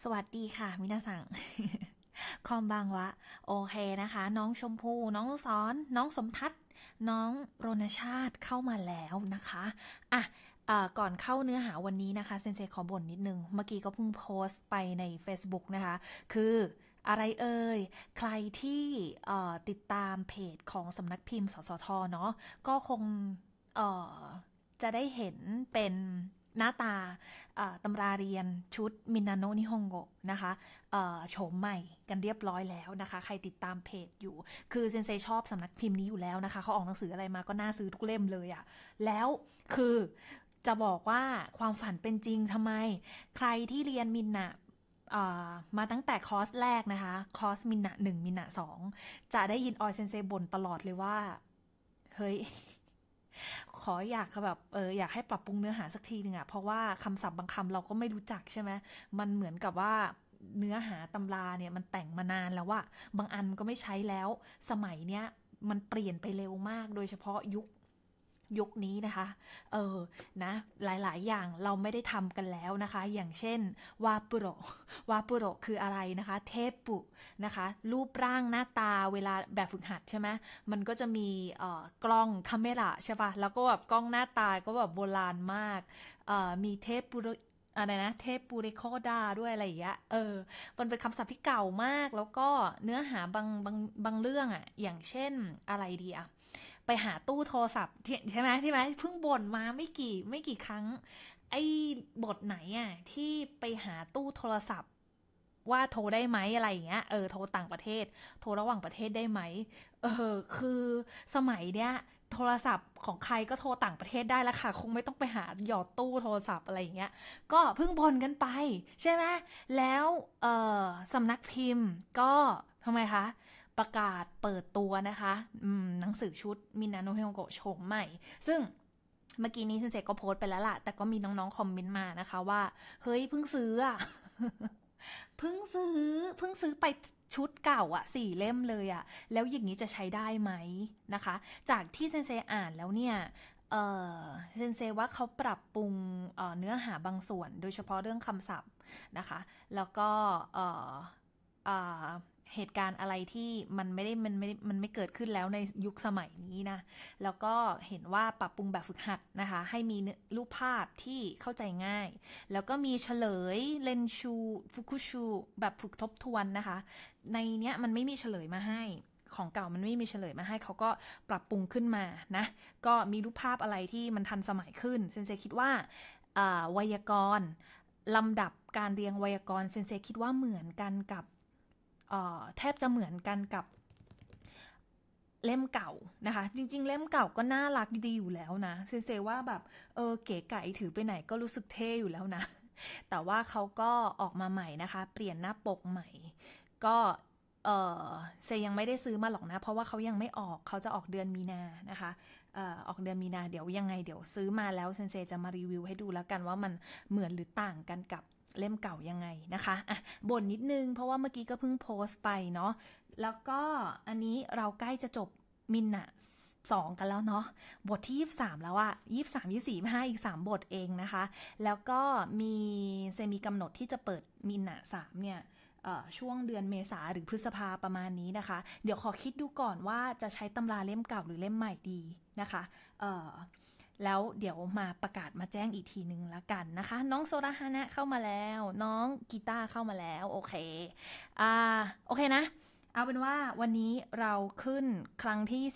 สวัสดีค่ะมินาซังคอมบางวะโอเคนะคะน้องชมพู่น้องลูกศรน้องสมทัศน์น้องรณชาติเข้ามาแล้วนะคะอ่ะก่อนเข้าเนื้อหาวันนี้นะคะเซนเซขอบ่นนิดนึงเมื่อกี้ก็เพิ่งโพสต์ไปใน Facebook นะคะคืออะไรเอ่ยใครที่ติดตามเพจของสำนักพิมพ์สสทเนาะก็คงเอ่อจะได้เห็นเป็นหน้าตาตำราเรียนชุดมินาโนะนิฮงโกะนะคะโฉมใหม่กันเรียบร้อยแล้วนะคะใครติดตามเพจอยู่คือเซนเซชอบสำนักพิมพ์นี้อยู่แล้วนะคะเขาออกหนังสืออะไรมาก็น่าซื้อทุกเล่มเลยอะแล้วคือจะบอกว่าความฝันเป็นจริงทำไมใครที่เรียนมินนะมาตั้งแต่คอร์สแรกนะคะคอร์สมินนะ1มินนะ2จะได้ยินออยเซนเซบ่นตลอดเลยว่าเฮ้ย ขออยากแบบอยากให้ปรับปรุงเนื้อหาสักทีหนึ่งอะเพราะว่าคำศัพท์บางคำเราก็ไม่รู้จักใช่ไหมมันเหมือนกับว่าเนื้อหาตำราเนี่ยมันแต่งมานานแล้วว่าบางอันก็ไม่ใช้แล้วสมัยเนี้ยมันเปลี่ยนไปเร็วมากโดยเฉพาะยุคนี้นะคะนะหลายๆอย่างเราไม่ได้ทำกันแล้วนะคะอย่างเช่นวาปุโรวาปุโรคืออะไรนะคะเทปุนะคะรูปร่างหน้าตาเวลาแบบฝึกหัดใช่ไหมมันก็จะมีกล้องคาเมราใช่ปะแล้วก็แบบกล้องหน้าตาก็แบบโบราณมากมีเทปุโรอะไรนะเทปปูเรคอดาด้วยอะไรอย่างเงี้ยมันเป็นคำศัพท์ที่เก่ามากแล้วก็เนื้อหาบางเรื่องอะอย่างเช่นอะไรดีอะไปหาตู้โทรศัพท์ใช่ไหมเพิ่งบ่นมาไม่กี่ครั้งไอ้บทไหนอ่ะที่ไปหาตู้โทรศัพท์ว่าโทรได้ไหมอะไรอย่างเงี้ยโทรต่างประเทศโทรระหว่างประเทศได้ไหมคือสมัยเนี้ยโทรศัพท์ของใครก็โทรต่างประเทศได้แล้วค่ะคงไม่ต้องไปหาหยอดตู้โทรศัพท์อะไรอย่างเงี้ยก็เพิ่งบ่นกันไปใช่ไหมแล้วสำนักพิมพ์ก็ทำไมคะประกาศเปิดตัวนะคะหนังสือชุดมินาโนะเฮโงโกะโฉมใหม่ซึ่งเมื่อกี้นี้เซนเซก็โพสต์ไปแล้วล่ะแต่ก็มีน้องๆคอมเมนต์มานะคะว่าเฮ้ยเพิ่งซื้ออะ เพิ่งซื้อเพิ่งซื้อไปชุดเก่าอะ4 เล่มเลยอะแล้วอย่างนี้จะใช้ได้ไหมนะคะจากที่เซนเซอ่านแล้วเนี่ยเออเซนเซว่าเขาปรับปรุงเนื้อหาบางส่วนโดยเฉพาะเรื่องคำศัพท์นะคะแล้วก็เอ่อเหตุการณ์อะไรที่มันไม่เกิดขึ้นแล้วในยุคสมัยนี้นะแล้วก็เห็นว่าปรับปรุงแบบฝึกหัดนะคะให้มีรูปภาพที่เข้าใจง่ายแล้วก็มีเฉลยเลนชูฟุกุชูแบบฝึกทบทวนนะคะในเนี้ยมันไม่มีเฉลยมาให้ของเก่ามันไม่มีเฉลยมาให้เขาก็ปรับปรุงขึ้นมานะก็มีรูปภาพอะไรที่มันทันสมัยขึ้นเซนเซคิดว่าไวยากรณ์ลำดับการเรียงไวยากรณ์เซนเซคิดว่าเหมือนกันกับแทบจะเหมือนกันกับเล่มเก่านะคะจริงๆเล่มเก่าก็น่ารักดีอยู่แล้วนะเซนเซว่าแบบเก๋ไก๋ถือไปไหนก็รู้สึกเท่อยู่แล้วนะแต่ว่าเขาก็ออกมาใหม่นะคะเปลี่ยนหน้าปกใหม่ก็เอเซยังไม่ได้ซื้อมาหรอกนะเพราะว่าเขายังไม่ออกเขาจะออกเดือนมีนานะคะออกเดือนมีนาเดี๋ยวยังไงเดี๋ยวซื้อมาแล้วเซนเซจะมารีวิวให้ดูแล้วกันว่ามันเหมือนหรือต่างกันกับเล่มเก่ายังไงนะคะอ่ะบ่นนิดนึงเพราะว่าเมื่อกี้ก็เพิ่งโพสต์ไปเนาะแล้วก็อันนี้เราใกล้จะจบมินอะ2กันแล้วเนาะบทที่23แล้วอะ23 24 25อีก3บทเองนะคะแล้วก็มีเซมีกำหนดที่จะเปิดมินอะ3เนี่ยช่วงเดือนเมษาหรือพฤษภาประมาณนี้นะคะเดี๋ยวขอคิดดูก่อนว่าจะใช้ตำราเล่มเก่าหรือเล่มใหม่ดีนะคะแล้วเดี๋ยวมาประกาศมาแจ้งอีกทีนึงละกันนะคะน้องโซราฮานะเข้ามาแล้วน้องกีตาร์เข้ามาแล้วโอเคโอเคนะเอาเป็นว่าวันนี้เราขึ้นครั้งที่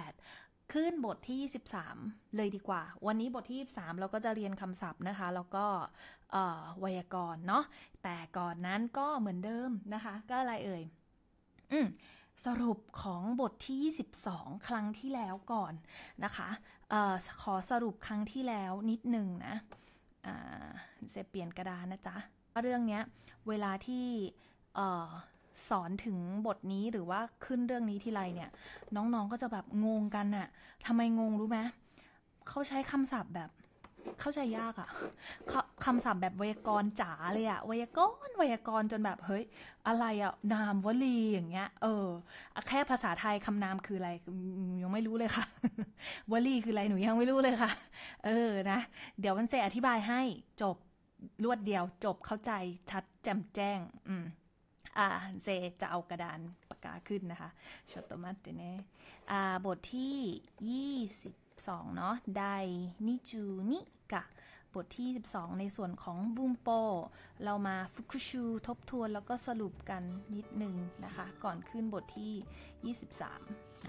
28ขึ้นบทที่23เลยดีกว่าวันนี้บทที่23เราก็จะเรียนคำศัพท์นะคะแล้วก็ไวยากรณ์เนาะแต่ก่อนนั้นก็เหมือนเดิมนะคะก็อะไรเอ่ยสรุปของบทที่22ครั้งที่แล้วก่อนนะคะขอสรุปครั้งที่แล้วนิดนึงนะจะเปลี่ยนกระดานนะจ๊ะเรื่องนี้เวลาที่สอนถึงบทนี้หรือว่าขึ้นเรื่องนี้ทีไรเนี่ยน้องๆก็จะแบบงงกันน่ะทำไมงงรู้ไหมเขาใช้คำศัพท์แบบเข้าใจยากอะคำศัพท์แบบไวยากรณ์จ๋าเลยอะไวยากรณ์จนแบบเฮ้ยอะไรอะนามวลีอย่างเงี้ยแค่ภาษาไทยคำนามคืออะไรยังไม่รู้เลยค่ะวลีคืออะไรหนูยังไม่รู้เลยค่ะนะเดี๋ยววันเซอธิบายให้จบรวดเดียวจบเข้าใจชัดแจ่มแจ้งเซจะเอากระดานปากกาขึ้นนะคะชอตโตมัตเตเน่บทที่22เนาะไดนิจูนิกะบทที่12ในส่วนของบุมโปเรามาฟุกุชูทบทวนแล้วก็สรุปกันนิดนึงนะคะก่อนขึ้นบทที่23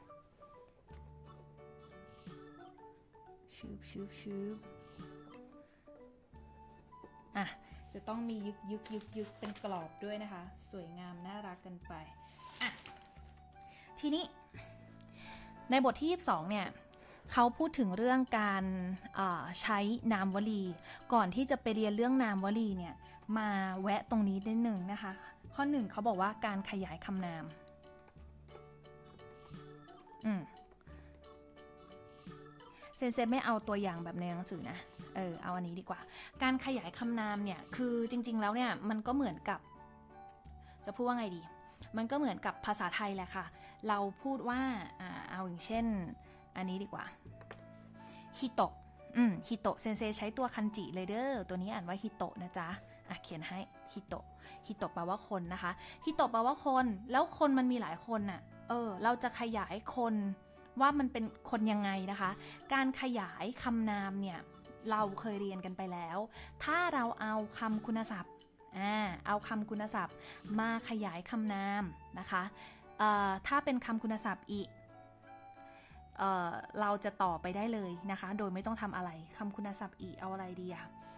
ชืบจะต้องมียึกเป็นกรอบด้วยนะคะสวยงามน่ารักกันไปทีนี้ในบทที่22เนี่ยเขาพูดถึงเรื่องการใช้นามวลีก่อนที่จะไปเรียนเรื่องนามวลีเนี่ยมาแวะตรงนี้นิดหนึ่งนะคะข้อ1เขาบอกว่าการขยายคำนามเซนเซไม่เอาตัวอย่างแบบในหนังสือนะเอาอันนี้ดีกว่าการขยายคำนามเนี่ยคือจริงๆแล้วเนี่ยมันก็เหมือนกับจะพูดว่าไงดีมันก็เหมือนกับภาษาไทยแหละค่ะเราพูดว่าเอาอย่างเช่นอันนี้ดีกว่าฮิโตะฮิโตะเซนเซใช้ตัวคันจิเลยเด้อตัวนี้อ่านว่าฮิโตะนะจ๊ะเขียนให้ฮิโตะแปลว่าคนนะคะฮิโตะแปลว่าคนแล้วคนมันมีหลายคนน่ะเราจะขยายคนว่ามันเป็นคนยังไงนะคะการขยายคำนามเนี่ยเราเคยเรียนกันไปแล้วถ้าเราเอาคำคุณศัพท์เอาคำคุณศัพท์มาขยายคำนามนะคะถ้าเป็นคำคุณศัพท์อีเราจะต่อไปได้เลยนะคะโดยไม่ต้องทำอะไรคำคุณศัพท์อีเอาอะไรดี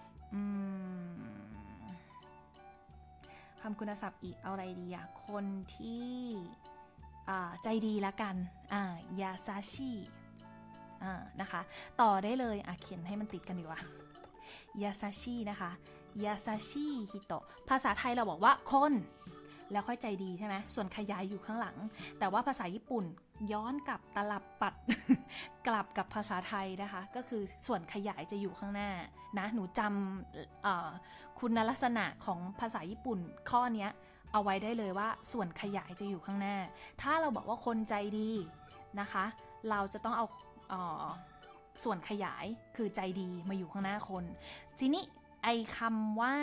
คำคุณศัพท์อีเอาอะไรดีคนที่ใจดีละกันยาซาชินะคะต่อได้เลยเขียนให้มันติดกันดีกว่ายาซาชินะคะยาซาชิฮิโตะภาษาไทยเราบอกว่าคนแล้วค่อยใจดีใช่ไหมส่วนขยายอยู่ข้างหลังแต่ว่าภาษาญี่ปุ่นย้อนกลับตลับปัด กลับกับภาษาไทยนะคะก็คือส่วนขยายจะอยู่ข้างหน้านะหนูจำคุณลักษณะของภาษาญี่ปุ่นข้อนี้เอาไว้ได้เลยว่าส่วนขยายจะอยู่ข้างหน้าถ้าเราบอกว่าคนใจดีนะคะเราจะต้องเอาส่วนขยายคือใจดีมาอยู่ข้างหน้าคนทีนี้ไอคำว่า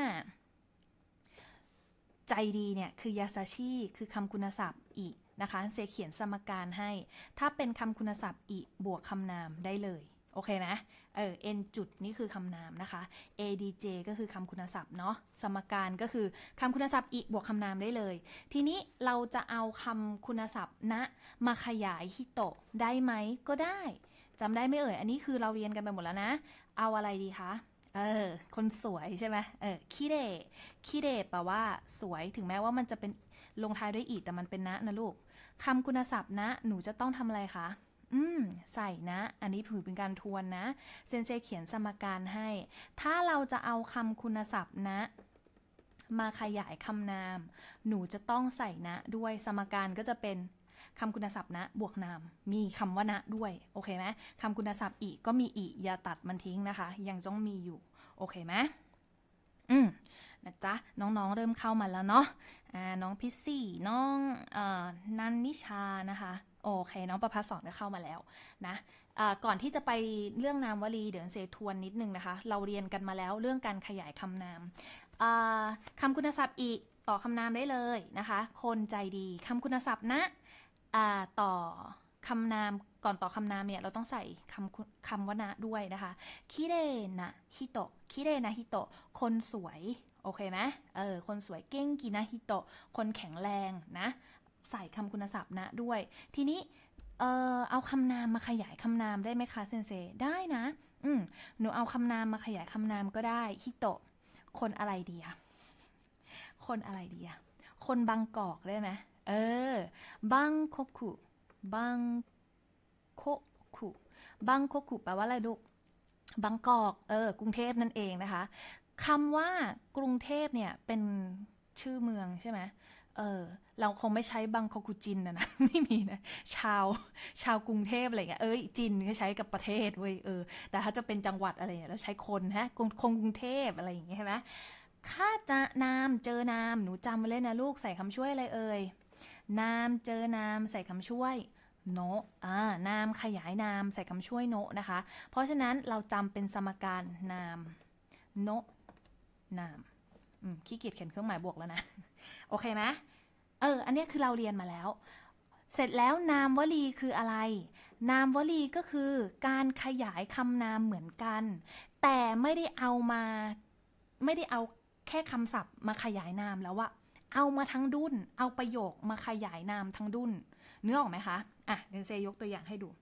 ใจดีเนี่ยคือยาซาชิคือคำคุณศัพท์อีนะคะเซเขียนสมการให้ถ้าเป็นคำคุณศัพท์อีบวกคำนามได้เลยโอเคไหมn จุดนี่คือคำนามนะคะ adj ก็คือคำคุณศัพท์เนาะสมการก็คือคำคุณศัพท์อีบวกคำนามได้เลยทีนี้เราจะเอาคำคุณศัพท์นะมาขยายฮิโตะได้ไหมก็ได้จำได้ไหมอันนี้คือเราเรียนกันไปหมดแล้วนะเอาอะไรดีคะคนสวยใช่ไหมคิเดแปลว่าสวยถึงแม้ว่ามันจะเป็นลงท้ายด้วยอีแต่มันเป็นนะลูกคำคุณศัพท์นะหนูจะต้องทำอะไรคะใส่นะอันนี้ถือเป็นการทวนนะเซนเซเขียนสมการให้ถ้าเราจะเอาคำคุณศัพท์นะมาขยายคำนามหนูจะต้องใส่นะด้วยสมการก็จะเป็นคำคุณศัพท์นะบวกนามมีคำว่านะด้วยโอเคไหมคำคุณศัพท์อีก็มีอีอย่าตัดมันทิ้งนะคะยังต้องมีอยู่โอเคไหมนะจ๊ะน้องๆเริ่มเข้ามาแล้วเนาะน้องพิซซี่น้องนันนิชานะคะโอเคน้องประภัสสอนก็เข้ามาแล้วนะก่อนที่จะไปเรื่องนามวลีเดี๋ยวเซทวนนิดนึงนะคะเราเรียนกันมาแล้วเรื่องการขยายคำนามคำคุณศัพท์อีต่อคำนามได้เลยนะคะคนใจดีคำคุณศัพท์นะต่อคำนามก่อนต่อคำนามเนี่ยเราต้องใส่คำว่านะด้วยนะคะคิเรนะฮิโตะคิเรนะฮิโตะคนสวยโอเคไหมคนสวยเก่งกินะฮิโตะคนแข็งแรงนะใส่คำคุณศัพท์นะด้วยทีนี้เอาคำนามมาขยายคำนามได้ไหมคะเซนเซได้นะหนูเอาคำนามมาขยายคำนามก็ได้ฮิโตะคนอะไรดีอะคนอะไรดีอะคนบางกอกได้ไหมบังโคกุบังโคกุแปลว่าอะไรลูกบางกอกกรุงเทพนั่นเองนะคะคำว่ากรุงเทพเนี่ยเป็นชื่อเมืองใช่ไหมเราคงไม่ใช้บังโคกุจินนะ ไม่มีนะชาวกรุงเทพอะไรเงี้ยจินก็ใช้กับประเทศเว้ยแต่ถ้าจะเป็นจังหวัดอะไรเนี่ยเราใช้คนฮะคนกรุงเทพอะไรอย่างเงี้ยใช่ไหมถ้าจะนามเจอนามหนูจำไว้เลยนะลูกใส่คำช่วยอะไรนามเจอนามใส่คำช่วยโนะนามขยายนามใส่คำช่วยโนะนะคะเพราะฉะนั้นเราจำเป็นสมการนามโนะนามขี้เกียจเขียนเครื่องหมายบวกแล้วนะโอเคไหมอันนี้คือเราเรียนมาแล้วเสร็จแล้วนามวลีคืออะไรนามวลีก็คือการขยายคำนามเหมือนกันแต่ไม่ได้เอาแค่คำศัพท์มาขยายนามแล้วอะเอามาทั้งดุนเอาประโยคมาขยายนามทั้งดุนเนื้อออกไหมคะเดนเซยกตัวอย่างให้ดู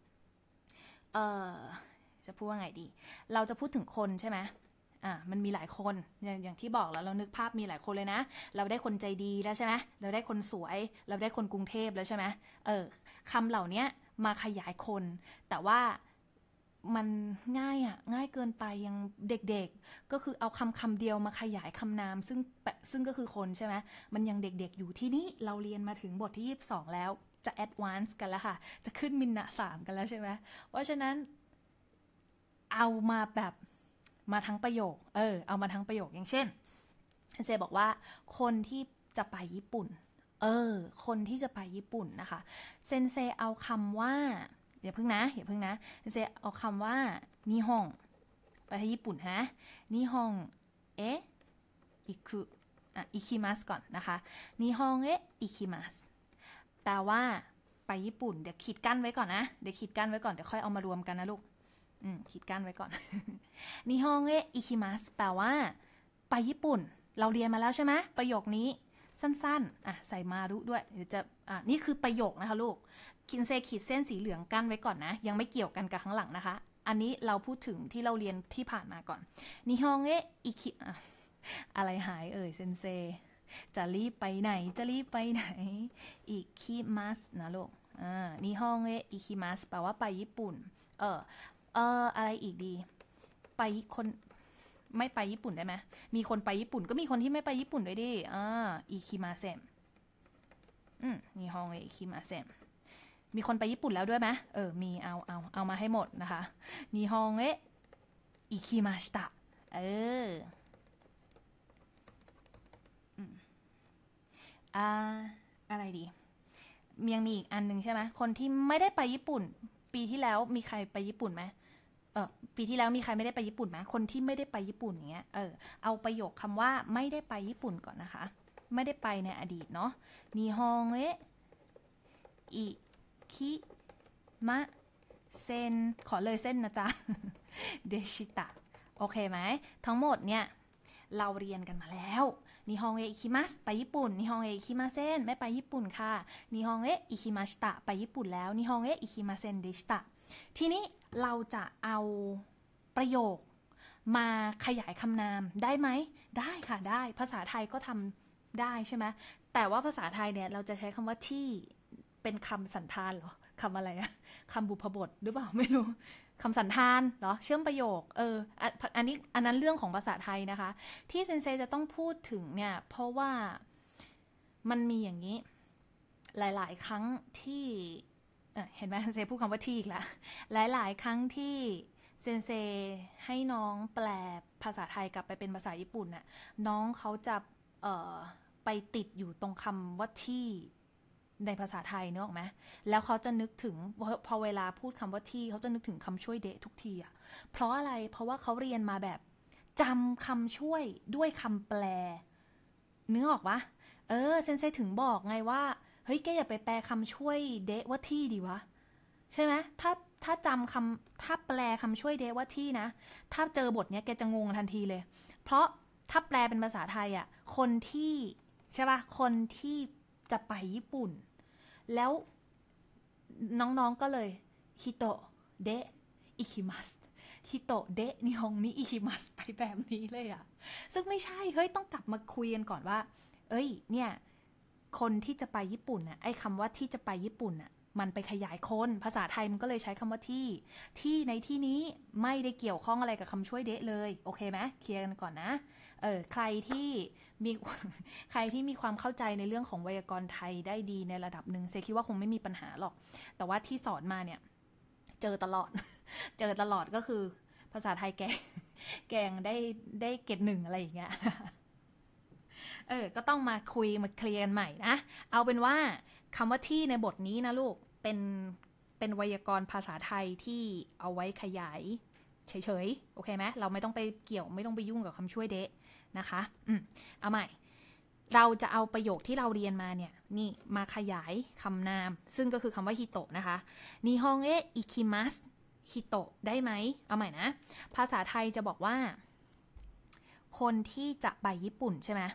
จะพูดว่าไงดีเราจะพูดถึงคนใช่ไหมมันมีหลายคนอย่างที่บอกแล้วเรานึกภาพมีหลายคนเลยนะเราได้คนใจดีแล้วใช่ไหมเราได้คนสวยเราได้คนกรุงเทพแล้วใช่ไหมคำเหล่านี้มาขยายคนแต่ว่ามันง่ายเกินไปยังเด็กๆก็คือเอาคำเดียวมาขยายคำนามซึ่งก็คือคนใช่ไหมมันยังเด็กๆอยู่ที่นี้เราเรียนมาถึงบทที่22แล้วจะแอดวานซ์กันแล้วค่ะจะขึ้นมินนะ3กันแล้วใช่ไหมเพราะฉะนั้นเอามาแบบมาทั้งประโยคเอามาทั้งประโยคอย่างเช่นเซบอกว่าคนที่จะไปญี่ปุ่นคนที่จะไปญี่ปุ่นนะคะเซนเซเอาคำว่าอย่าพึ่งนะเซนเซเอาคำว่านิฮงไปที่ญี่ปุ่นฮะนิฮงอิคุอิคิมัสก่อนนะคะนิฮงอิคิมัสแปลว่าไปญี่ปุ่นเดี๋ยวขีดกั้นไว้ก่อนนะเดี๋ยวค่อยเอามารวมกันนะลูกขีดกั้นไว้ก่อนนิฮงอิคิมัสแปลว่าไปญี่ปุ่นเราเรียนมาแล้วใช่ไหมประโยคนี้สั้นๆใส่มารุด้วยเดี๋ยวจะนี่คือประโยคนะคะลูกคินเซขีดเส้นสีเหลืองกั้นไว้ก่อนนะยังไม่เกี่ยวกันกับข้างหลังนะคะอันนี้เราพูดถึงที่เราเรียนที่ผ่านมาก่อนนิฮงอิคิอะไรหายเซนเซจะรีบไปไหนอิคิมัสนะลูกนิฮงอิคิมัสแปลว่าไปญี่ปุ่นอะไรอีกดีไปคนไม่ไปญี่ปุ่นได้ไหมมีคนไปญี่ปุ่นก็มีคนที่ไม่ไปญี่ปุ่นด้วยดิอิคิมาเซมนิฮงอิคิมาเซมมีคนไปญี่ปุ่นแล้วด้วยไหมมีเอามาให้หมดนะคะนิฮงอิคิมาชิตะอะไรดียังมีอีกอันนึงใช่ไหมคนที่ไม่ได้ไปญี่ปุ่นปีที่แล้วมีใครไปญี่ปุ่นไหมปีที่แล้วมีใครไม่ได้ไปญี่ปุ่นไหมคนที่ไม่ได้ไปญี่ปุ่นอย่างเงี้ยเอาประโยคคำว่าไม่ได้ไปญี่ปุ่นก่อนนะคะไม่ได้ไปในอดีตเนาะนิฮงอิคิมะเซนขอเลยเส้นนะจ๊ะเดชิตะโอเคไหมทั้งหมดเนี่ยเราเรียนกันมาแล้วนิฮงอิคิมัสไปญี่ปุ่นนิฮงอิคิมาเซนไม่ไปญี่ปุ่นค่ะนิฮงอิคิมาชิตะไปญี่ปุ่นแล้วนิฮงอิคิมาเซนเดชิตะทีนี้เราจะเอาประโยคมาขยายคำนามได้ไหมได้ค่ะได้ภาษาไทยก็ทำได้ใช่ไหมแต่ว่าภาษาไทยเนี่ยเราจะใช้คำว่าที่เป็นคำสันธานเหรอคำอะไรอะคำบุพบทหรือเปล่าไม่รู้คำสันธานเหรอเชื่อมประโยคอันนั้นเรื่องของภาษาไทยนะคะที่เซนเซจะต้องพูดถึงเนี่ยเพราะว่ามันมีอย่างนี้หลายๆครั้งที่เห็นไหมเซนเซพูดคำว่าที่อีกแล้วหลายๆครั้งที่เซนเซให้น้องแปลภาษาไทยกลับไปเป็นภาษาญี่ปุ่นน่ะน้องเขาจะไปติดอยู่ตรงคำว่าที่ในภาษาไทยเนอะออกไหมแล้วเขาจะนึกถึงพอเวลาพูดคำว่าที่เขาจะนึกถึงคำช่วยเดะทุกทีอะเพราะอะไรเพราะว่าเขาเรียนมาแบบจำคำช่วยด้วยคำแปลนึกออกปะเซนเซถึงบอกไงว่าเฮ้ยแกอย่าไปแปลคำช่วยเดะว่าที่ดีวะใช่ไหมถ้าจำถ้าแปลคำช่วยเดะว่าที่นะถ้าเจอบทเนี้ยแกจะงงทันทีเลยเพราะถ้าแปลเป็นภาษาไทยอะคนที่ใช่ปะคนที่จะไปญี่ปุ่นแล้วน้องๆก็เลยฮิโตะเดะอิคิมัสฮิโตะเดะนิฮงนิอิคิมัสไปแบบนี้เลยอะซึ่งไม่ใช่เฮ้ยต้องกลับมาคุยกันก่อนว่าเนี่ยคนที่จะไปญี่ปุ่นน่ะไอ้คำว่าที่จะไปญี่ปุ่นน่ะมันไปขยายคนภาษาไทยมันก็เลยใช้คำว่าที่ในที่นี้ไม่ได้เกี่ยวข้องอะไรกับคำช่วยเดะเลยโอเคไหมเคลียร์กันก่อนนะใครที่มีความเข้าใจในเรื่องของไวยากรณ์ไทยได้ดีในระดับหนึ่งเซคิดว่าคงไม่มีปัญหาหรอกแต่ว่าที่สอนมาเนี่ยเจอตลอดก็คือภาษาไทยแกงได้เกรด 1อะไรอย่างเงี้ยก็ต้องมาคุยมาเคลียร์กันใหม่นะเอาเป็นว่าคำว่าที่ในบทนี้นะลูกเป็นไวยากรณ์ภาษาไทยที่เอาไว้ขยายเฉยๆโอเคไหมเราไม่ต้องไปเกี่ยวไม่ต้องไปยุ่งกับคำช่วยเดะนะคะเอาใหม่เราจะเอาประโยคที่เราเรียนมาเนี่ยนี่มาขยายคำนามซึ่งก็คือคำว่าฮิโตะนะคะนิฮงเอะอิคิมัสฮิโตะได้ไหมเอาใหม่นะภาษาไทยจะบอกว่าคนที่จะไปญี่ปุ่นใช่ไหม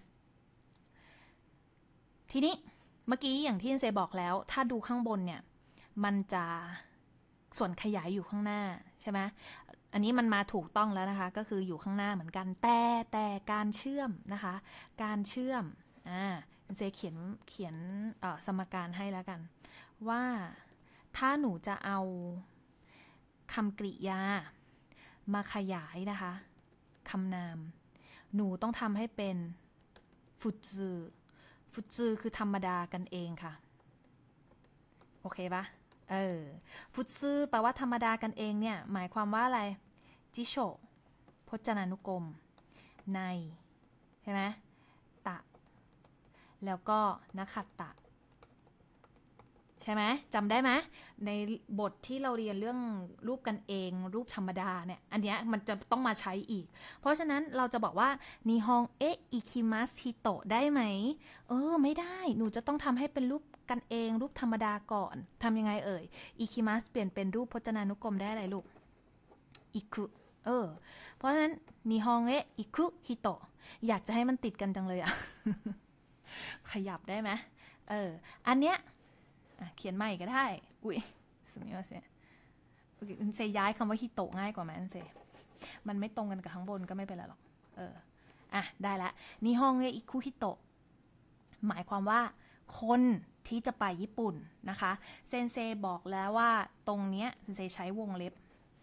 ทีนี้เมื่อกี้อย่างที่เซบอกแล้วถ้าดูข้างบนเนี่ยมันจะส่วนขยายอยู่ข้างหน้าใช่ไหมอันนี้มันมาถูกต้องแล้วนะคะก็คืออยู่ข้างหน้าเหมือนกันแต่การเชื่อมนะคะการเชื่อมเซเขียนสมการให้แล้วกันว่าถ้าหนูจะเอาคำกริยามาขยายนะคะคำนามหนูต้องทำให้เป็นฟุจือคือธรรมดากันเองค่ะโอเคปะฟุจือแปลว่าธรรมดากันเองเนี่ยหมายความว่าอะไรจิโชพจนานุกรมในใช่ไหมตะแล้วก็นักขัตตะใช่ไหมจำได้ไหมในบทที่เราเรียนเรื่องรูปกันเองรูปธรรมดาเนี่ยอันเนี้ยมันจะต้องมาใช้อีกเพราะฉะนั้นเราจะบอกว่านิฮงเอะอิคิมัสฮิโตะได้ไหมไม่ได้หนูจะต้องทำให้เป็นรูปกันเองรูปธรรมดาก่อนทำยังไงอิคิมัสเปลี่ยนเป็นรูปพจนานุกรมได้อะไรลูกอิคุเพราะฉะนั้นนิฮงเอะอิคุฮิโตะอยากจะให้มันติดกันจังเลยอะ ขยับได้ไหมอันเนี้ยเขียนใหม่ก็ได้อุ้ยสมิวะเซย้ายคำว่าฮิโตะง่ายกว่าไหมเซมันไม่ตรงกันกับข้างบนก็ไม่เป็นไรหรอกได้ละนิฮงเอะอิคุฮิโตะหมายความว่าคนที่จะไปญี่ปุ่นนะคะเซนเซบอกแล้วว่าตรงเนี้ยเซใช้วงเล็บ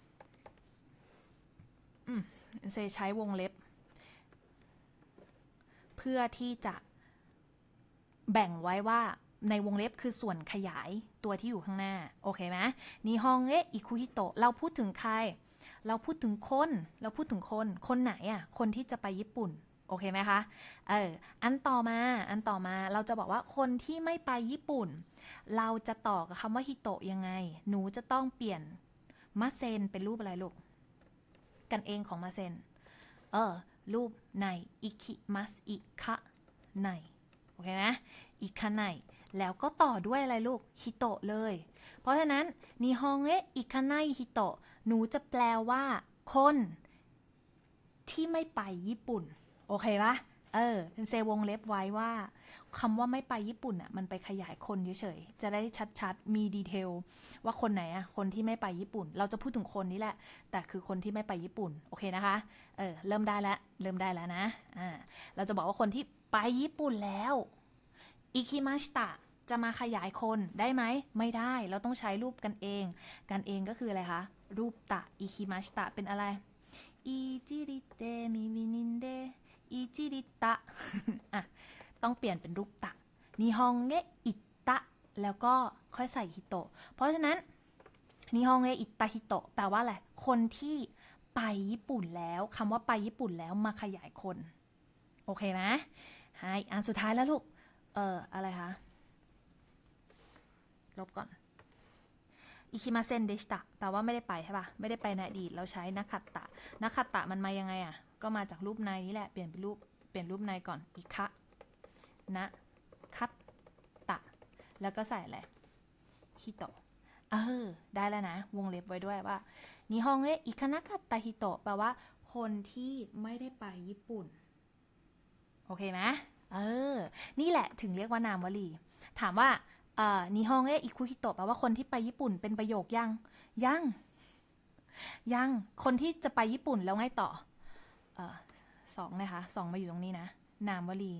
เซใช้วงเล็บเพื่อที่จะแบ่งไว้ว่าในวงเล็บคือส่วนขยายตัวที่อยู่ข้างหน้าโอเคไหมนิฮงเอะอิคุฮิโตะเราพูดถึงใครเราพูดถึงคนไหนคนที่จะไปญี่ปุ่นโอเคไหมคะอันต่อมาเราจะบอกว่าคนที่ไม่ไปญี่ปุ่นเราจะต่อกับคำว่าฮิโตะยังไงหนูจะต้องเปลี่ยนมาเซนเป็นรูปอะไรลูกกันเองของมาเซนรูปในอิคิมัสอิคะในโอเคไหมอิคะในแล้วก็ต่อด้วยอะไรลูกฮิโตะเลยเพราะฉะนั้นนิฮงเอะอิคะในฮิโตะหนูจะแปลว่าคนที่ไม่ไปญี่ปุ่นโอเคปะเซวงเล็บไว้ว่าคำว่าไม่ไปญี่ปุ่นมันไปขยายคนเฉยๆจะได้ชัดๆมีดีเทลว่าคนไหนคนที่ไม่ไปญี่ปุ่นเราจะพูดถึงคนนี้แหละแต่คือคนที่ไม่ไปญี่ปุ่นโอเคนะคะเริ่มได้แล้วนะเราจะบอกว่าคนที่ไปญี่ปุ่นแล้วอิคิมาชิตะจะมาขยายคนได้ไหมไม่ได้เราต้องใช้รูปกันเองก็คืออะไรคะรูปตะอิคิมาชิตะเป็นอะไรอิจิริเตมิมินินเดอิจิริตะต้องเปลี่ยนเป็นรูปตะนิฮงเงะอิตะแล้วก็ค่อยใส่ฮิโตะเพราะฉะนั้นนิฮงเงะอิตะฮิโตะแปลว่าอะไรคนที่ไปญี่ปุ่นแล้วคำว่าไปญี่ปุ่นแล้วมาขยายคนโอเคไหมอันสุดท้ายแล้วลูกอะไรคะลบก่อนอิคิมาเซนเดชิตะแปลว่าไม่ได้ไปใช่ป่ะไม่ได้ไปในอดีตเราใช้นักขัตตะมันมายังไงก็มาจากรูปในนี่แหละเปลี่ยนรูปในก่อนอิคะนะคัตตะแล้วก็ใส่อะไรฮิโตะได้แล้วนะวงเล็บไว้ด้วยว่านิฮงเอะอิคะนะคัตตะฮิโตะแปลว่าคนที่ไม่ได้ไปญี่ปุ่นโอเคไหมนี่แหละถึงเรียกว่านามวลีถามว่านิฮงเอะอิคุฮิโตะแปลว่าคนที่ไปญี่ปุ่นเป็นประโยคยังคนที่จะไปญี่ปุ่นแล้วไงต่อ2นะคะ2มาอยู่ตรงนี้นะนามวลี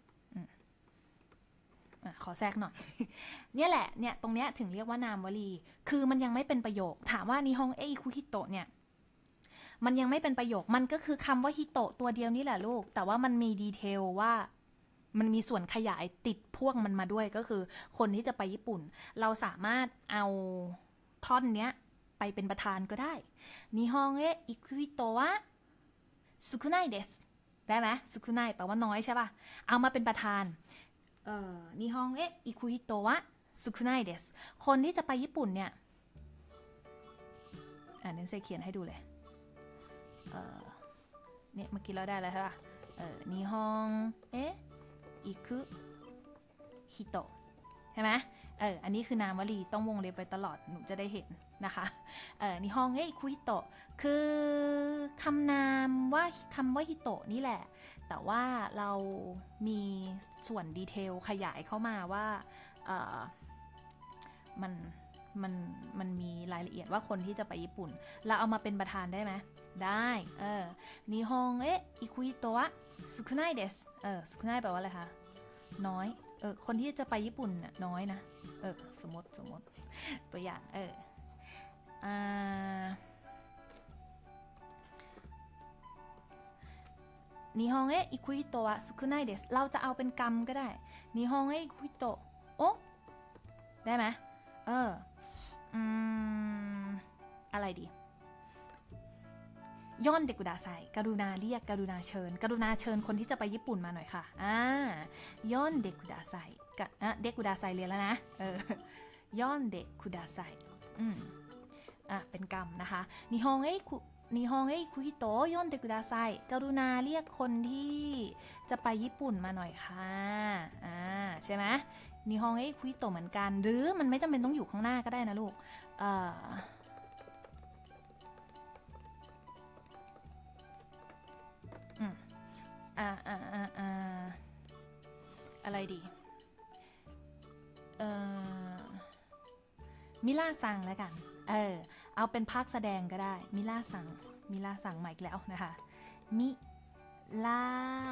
ขอแทรกหน่อย เนี่ยแหละเนี่ยตรงเนี้ยถึงเรียกว่านามวลีคือมันยังไม่เป็นประโยคถามว่านิฮงเอะอิคุฮิโตะเนี่ยมันยังไม่เป็นประโยคมันก็คือคำว่าฮิโตะตัวเดียวนี่แหละลูกแต่ว่ามันมีดีเทลว่ามันมีส่วนขยายติดพ่วงมันมาด้วยก็คือคนที่จะไปญี่ปุ่นเราสามารถเอาท่อนเนี้ยไปเป็นประธานก็ได้นิฮงเอะอิคุฮิโตะวะสุคุไนเดสได้ไหมสุคุไนแปลว่าน้อยใช่ป่ะเอามาเป็นประธานนิฮงเอะอิคุฮิโตะวะสุคุไนเดสคนที่จะไปญี่ปุ่นเนี่ยเดี๋ยวเซเขียนให้ดูเลยเนี่ยเมื่อกี้เราได้แล้วใช่ป่ะ日本へ行く人ใช่ไหมอันนี้คือนามวลีต้องวงเล็บไปตลอดหนูจะได้เห็นนะคะนิฮงเอะอิคุฮิโตะคือคำนามว่าคำว่าฮิโตะนี่แหละแต่ว่าเรามีส่วนดีเทลขยายเข้ามาว่ามันมีรายละเอียดว่าคนที่จะไปญี่ปุ่นเราเอามาเป็นประธานได้ไหมได้นิฮงเอะอิคุฮิโตะสุคุไนเดสสุคุไนแปลว่าอะไรคะน้อยคนที่จะไปญี่ปุ่นน่ะน้อยนะสมมติตัวอย่าง日本へ行く人は少ないですเราจะเอาเป็นกรรมก็ได้日本へ行く人โอ้ได้ไหมอะไรดีย่อนเด็กกุดาไซกรุณาเรียกกรุณาเชิญคนที่จะไปญี่ปุ่นมาหน่อยค่ะย่อนเด็กกุดาไซเด็กกุดาไซเรียนแล้วนะย่อนเด็กกุดาไซเป็นกรรมนะคะนิฮงเอ้คุฮิโตะย่อนเด็กกุดาไซกรุณาเรียกคนที่จะไปญี่ปุ่นมาหน่อยค่ะใช่ไหมนิฮงเอ้คุฮิโตะเหมือนกันหรือมันไม่จำเป็นต้องอยู่ข้างหน้าก็ได้นะลูกอะไรดีมิล่าซังแล้วกันเอาเป็นภาคแสดงก็ได้มิล่าซังมาอีกแล้วนะคะมิล่า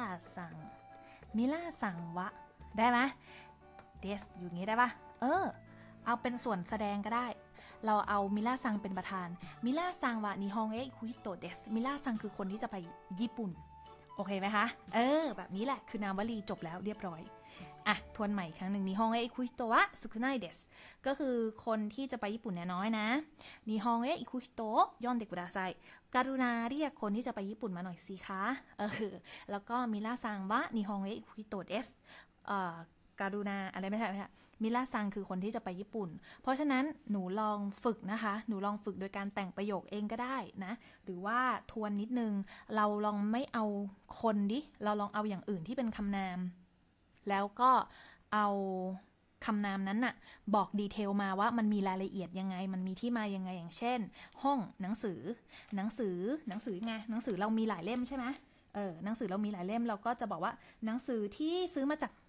ซังวะได้ไหมเดสอยู่งี้ได้ปะเอาเป็นส่วนแสดงก็ได้เราเอามิล่าซังเป็นประธานมิล่าซังวะนิฮงเอะคุฮิโตะเดสมิล่าซังคือคนที่จะไปญี่ปุ่นโอเคไหมคะแบบนี้แหละคือนามวลีจบแล้วเรียบร้อยทวนใหม่อีกครั้งหนึ่งนิฮงเอะอิคุฮิโตะวะสุคุไนเดสก็คือคนที่จะไปญี่ปุ่นเนี่ยน้อยนะนิฮงเอะอิคุฮิโตะย่อนเด็กกุดาไซกรุณาเรียกคนที่จะไปญี่ปุ่นมาหน่อยสิคะแล้วก็มิล่าซังวะนิฮงเอะอิคุฮิโตะเดสการุณาอะไรไม่ใช่มิล่าซังคือคนที่จะไปญี่ปุ่นเพราะฉะนั้นหนูลองฝึกนะคะหนูลองฝึกโดยการแต่งประโยคเองก็ได้นะหรือว่าทวนนิดนึงเราลองไม่เอาคนดิเราลองเอาอย่างอื่นที่เป็นคำนามแล้วก็เอาคำนามนั้นน่ะบอกดีเทลมาว่ามันมีรายละเอียดยังไงมันมีที่มายังไงอย่างเช่นห้องหนังสือไงหนังสือเรามีหลายเล่มใช่ไหมหนังสือเรามีหลายเล่มเราก็จะบอกว่าหนังสือที่ซื้อมาจาก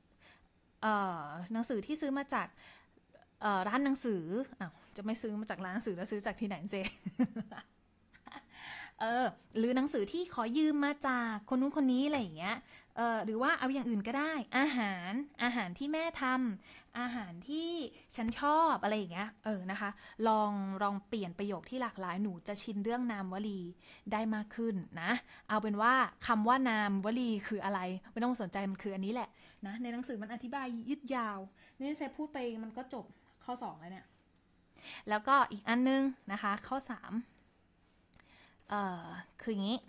ร้านหนังสือจะไม่ซื้อมาจากร้านหนังสือแล้วซื้อจากที่ไหนเซ หรือหนังสือที่ขอยืมมาจากคนนู้นคนนี้อะไรอย่างเงี้ยหรือว่าเอาอย่างอื่นก็ได้อาหารที่แม่ทำอาหารที่ฉันชอบอะไรอย่างเงี้ยนะคะลองเปลี่ยนประโยคที่หลากหลายหนูจะชินเรื่องนามวลีได้มากขึ้นนะเอาเป็นว่าคำว่านามวลีคืออะไรไม่ต้องสนใจมันคืออันนี้แหละนะในหนังสือมันอธิบายยืดยาวนี่เซพูดไปมันก็จบข้อ2แล้วเนี่ยแล้วก็อีกอันนึงนะคะข้อ3คืออย่างนี้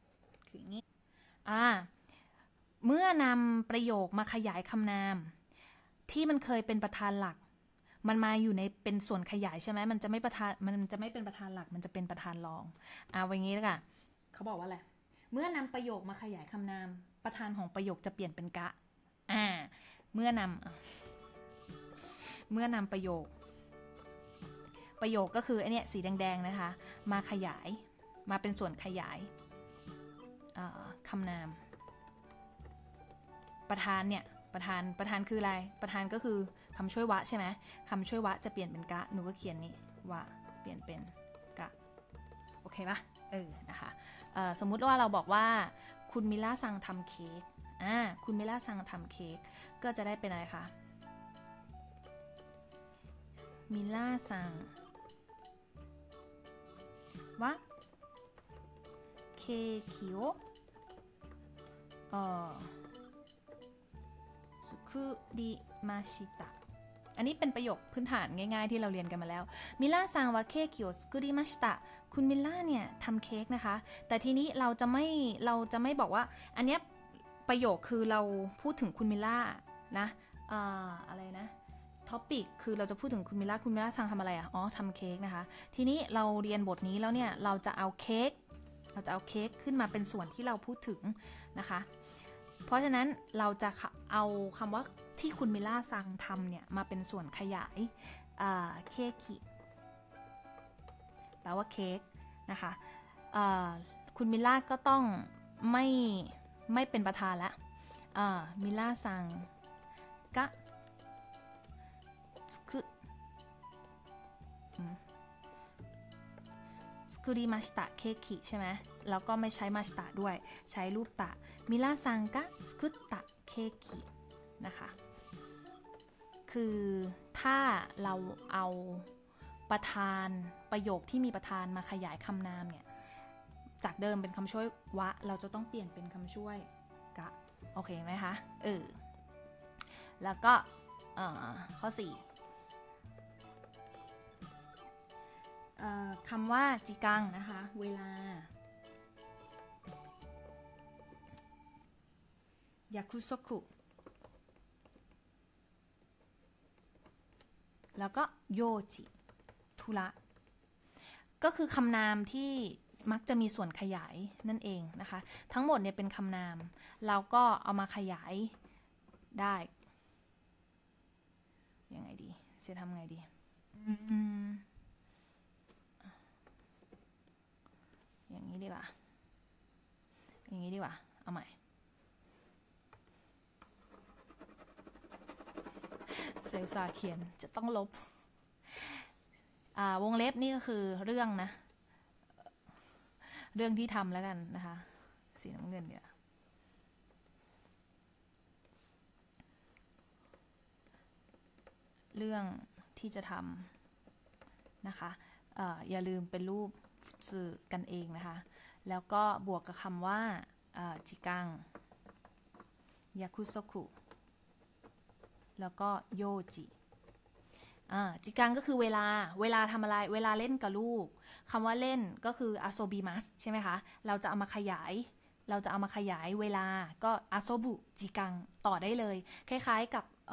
เมื่อนำประโยคมาขยายคำนามที่มันเคยเป็นประธานหลักมันมาอยู่ในเป็นส่วนขยายใช่ไหมมันจะไม่เป็นประธานหลักมันจะเป็นประธานรองวันนี้แล้วกันเขาบอกว่าอะไรเมื่อนำประโยคมาขยายคำนามประธานของประโยคจะเปลี่ยนเป็นกะเมื่อนำประโยคก็คือไอเนี้ยสีแดงๆนะคะมาขยายมาเป็นส่วนขยายคำนามประธานเนี่ยประธานคืออะไรประธานก็คือคำช่วยวะใช่ไหมคำช่วยวะจะเปลี่ยนเป็นกะหนูก็เขียนนี่วะเปลี่ยนเป็นกะโอเคปะนะคะสมมุติว่าเราบอกว่าคุณมิล่าซังทำเค้กคุณมิล่าซังทำเค้กก็จะได้เป็นอะไรคะมิล่าซังวะเคคิโอสุคุริมาชิตะอันนี้เป็นประโยคพื้นฐานง่ายๆที่เราเรียนกันมาแล้วมิล่าซังวะเคคิโอสุคุริมาชิตะคุณมิล่าเนี่ยทำเค้กนะคะแต่ทีนี้เราจะไม่บอกว่าอันเนี้ยประโยคคือเราพูดถึงคุณมิล่านะอะไรนะท็อปิกคือเราจะพูดถึงคุณมิล่าซังทำอะไรทำเค้กนะคะทีนี้เราเรียนบทนี้แล้วเนี่ยเราจะเอาเค้กเราจะเอาเค้กขึ้นมาเป็นส่วนที่เราพูดถึงนะคะเพราะฉะนั้นเราจะเอาคำว่าที่คุณมิล่าซังทำเนี่ยมาเป็นส่วนขยายเคคิแปลว่าเค้กนะคะคุณมิล่าก็ต้องไม่เป็นประธานละมิล่าซังกะสกุริมาชิตะเคคิใช่ไหมแล้วก็ไม่ใช้มาชิตะด้วยใช้รูปตะมิล่าซังกะสกุตะเคคินะคะคือถ้าเราเอาประธานประโยคที่มีประธานมาขยายคำนามเนี่ยจากเดิมเป็นคำช่วยวะเราจะต้องเปลี่ยนเป็นคำช่วยกะโอเคไหมคะแล้วก็ข้อ4คำว่าจิกังนะคะเวลายาคุโซคุแล้วก็โยจิทุระก็คือคำนามที่มักจะมีส่วนขยายนั่นเองนะคะทั้งหมดเนี่ยเป็นคำนามเราก็เอามาขยายได้ยังไงดีจะทำไงดีอย่างนี้ดีกว่าเอาใหม่เซลซาเขียนจะต้องลบวงเล็บนี่ก็คือเรื่องนะเรื่องที่ทำแล้วกันนะคะสีน้ำเงินเนี่ยเรื่องที่จะทำนะคะอย่าลืมเป็นรูปสื่อกันเองนะคะแล้วก็บวกกับคำว่าจิกังยาคุโซคุแล้วก็โยจิจิกังก็คือเวลาทำอะไรเวลาเล่นกับลูกคำว่าเล่นก็คืออาโซบิมัสใช่ไหมคะเราจะเอามาขยายเวลาก็อาโซบุจิกังต่อได้เลยคล้ายๆ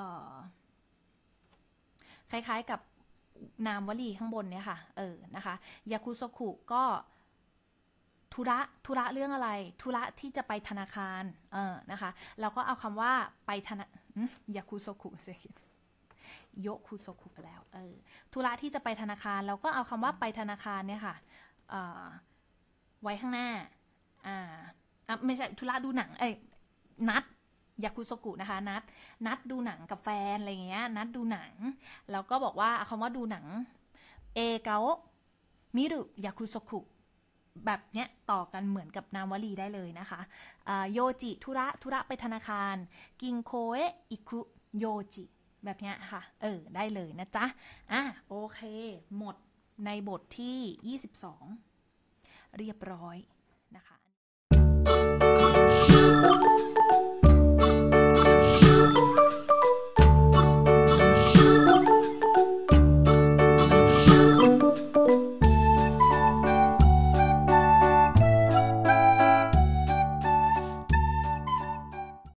กับนามวลีข้างบนเนี่ยค่ะนะคะยาคุโซคุก็ธุระเรื่องอะไรธุระที่จะไปธนาคารนะคะเราก็เอาคำว่าไปยาคุโซคุเสียโยคุโซคุไปแล้วธุระที่จะไปธนาคารเราก็เอาคำว่าไปธนาคารเนี่ยค่ะไว้ข้างหน้าไม่ใช่ธุระดูหนังนัดยาคุโซกุนะคะนัดดูหนังกับแฟนอะไรเงี้ยนัดดูหนังแล้วก็บอกว่าคำว่าดูหนังเอเกามิรุยาคุโซกุแบบเนี้ยต่อกันเหมือนกับนามวลีได้เลยนะคะโยจิธุระไปธนาคารกินโคเอะอิคุโยจิแบบเนี้ยค่ะได้เลยนะจ๊ะโอเคหมดในบทที่22เรียบร้อยนะคะ